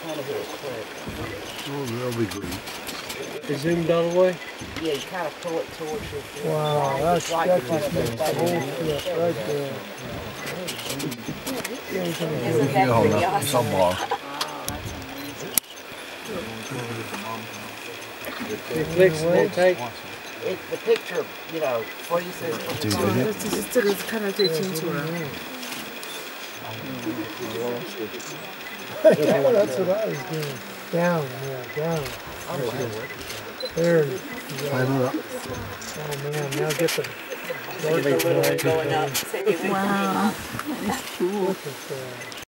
kind of hit it quick. Oh, that'll be great. It zoomed all the way? Yeah, you kind of pull it towards your field. Wow, that's right the in front of whole it. shit right there. Isn't that pretty awesome? It clicks and it takes. The picture, you know, freezes. It's kind of taking to That's what I was doing. Down, yeah, down. There. Climb it up. Oh man, now get the going up. Wow, that's cool.